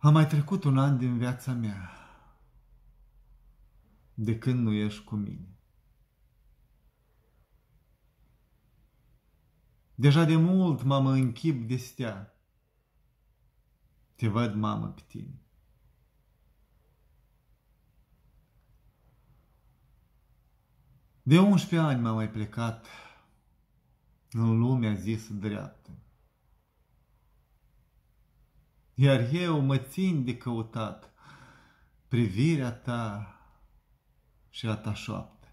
A mai trecut un an din viața mea, de când nu ești cu mine. Deja de mult m-am în chip de stea, te văd, mamă, pe tine. De 11 ani m-am mai plecat în lumea zisă dreaptă, iar eu mă țin de căutat privirea ta și a ta șoaptă.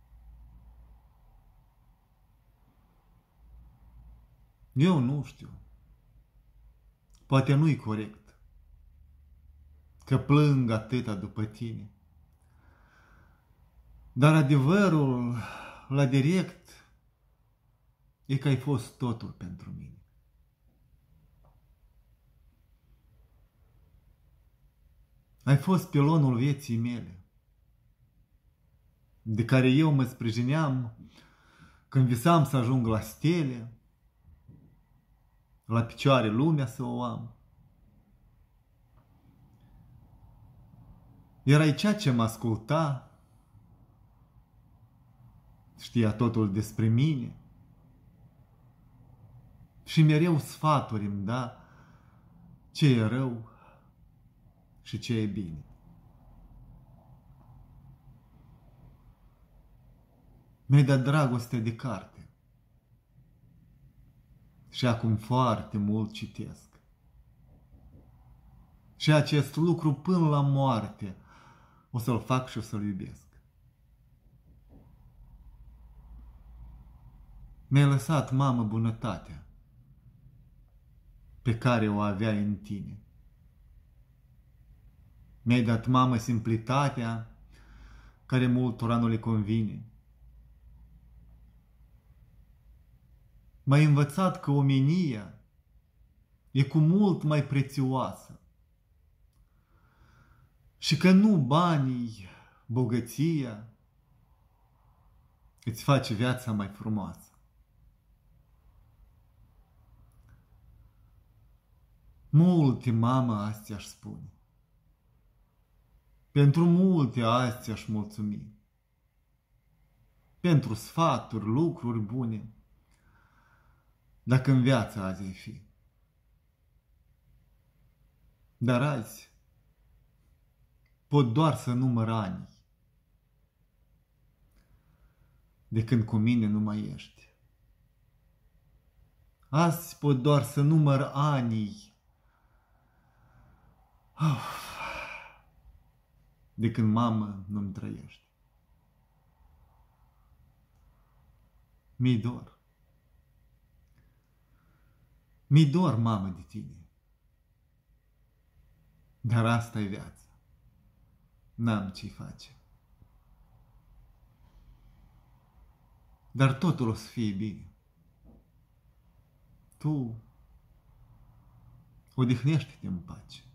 Eu nu știu, poate nu-i corect că plâng atâta după tine, dar adevărul la direct e că ai fost totul pentru mine. Ai fost pilonul vieții mele, de care eu mă sprijineam când visam să ajung la stele, la picioare lumea să o am. Erai ceea ce mă asculta, știa totul despre mine și mereu sfaturi îmi da ce e rău și ce e bine. Mi-ai dat dragoste de carte și acum foarte mult citesc. Și acest lucru până la moarte o să-l fac și o să-l iubesc. Mi-ai lăsat, mamă, bunătatea pe care o aveai în tine. Mi-ai dat, mamă, simplitatea care multora nu le convine. M-ai învățat că omenia e cu mult mai prețioasă și că nu banii, bogăția îți face viața mai frumoasă. Multe, mamă, azi ți-aș spune. Pentru multe azi ți-aș mulțumi. Pentru sfaturi, lucruri bune, dacă în viața azi ai fi. Dar azi pot doar să număr ani de când cu mine nu mai ești. Azi pot doar să număr anii de când, mamă, nu-mi trăiești. Mi-i dor. Mi-i dor, mamă, de tine. Dar asta e viața. N-am ce-i face. Dar totul o să fie bine. Tu odihnește-te în pace.